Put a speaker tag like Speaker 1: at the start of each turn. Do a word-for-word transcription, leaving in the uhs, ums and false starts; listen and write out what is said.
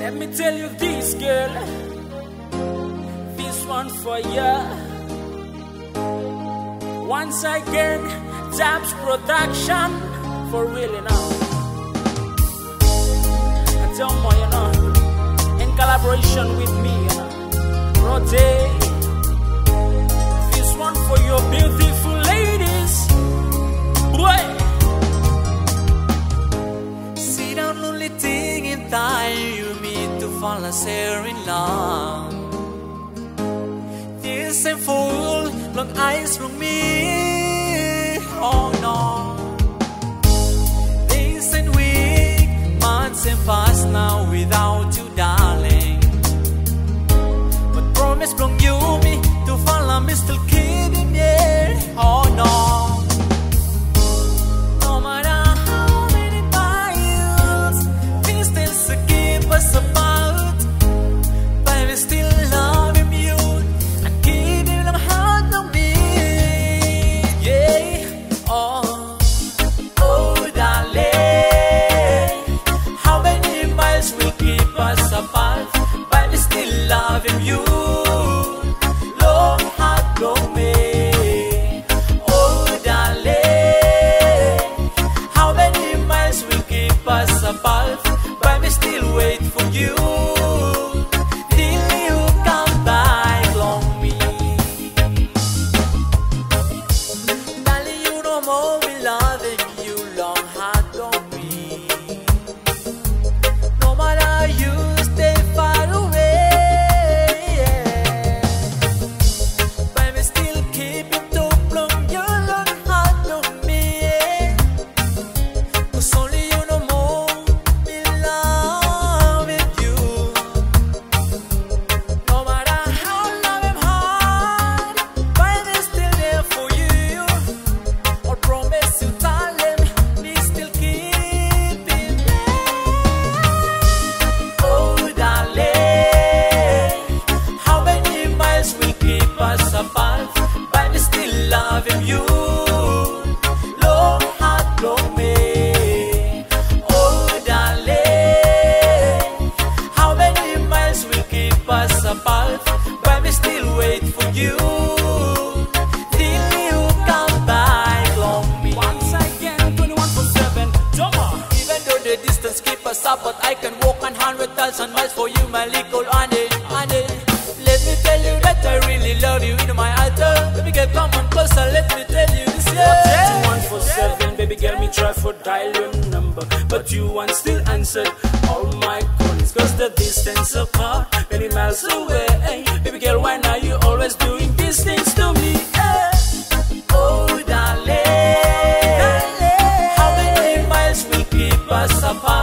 Speaker 1: Let me tell you this, girl. This one for ya. Once again, Taps Production. For real, you know. I tell more, you know. In collaboration with me, you know. Rote. This one for your beautiful ladies. Boy.
Speaker 2: See the only thing in time you meet to fall and share in love. This ain't fool, long eyes from me. Oh no. Days and weeks, months and past now without you, darling. But promise from you me to follow me, still keeping me. Oh no. No matter how many miles distance to keep us apart, but we still loving you and giving them heart to me. Yeah. Oh. Oh darling, how many miles will keep us apart, but we still loving you. Long heart, long way. Oh darling, how many miles will keep us apart, but we still wait for you till you come back, long me. Darling, you know more we loving you, long heart, long me. No matter you stay far away, yeah. But we still keep it up, long your long heart, long me, yeah. 'Cause only you know more we love with you. No matter how long I'm hard, but we still there for you. Or promise you, darling, we still keep it there. Oh darling, how many miles will keep us apart, but we still loving you. Long heart, long way. Oh darling, how many miles will keep us apart, but we still wait for you till you come back, long me.
Speaker 1: Once again, twenty-one for seven. Jumma.
Speaker 2: Even though the distance keep us up, but I can walk one hundred thousand miles for you, my little honey, honey. Let me tell you that I really love you in my altar. Baby girl, come on closer, let me tell you this, yeah.
Speaker 1: twenty-one for seven, baby girl, me try for dial your number, but you want still answered all my calls, 'cause the distance apart, many miles away. Baby girl, why now you always doing these things to me? Eh?
Speaker 2: Oh darling, how many miles will keep us apart?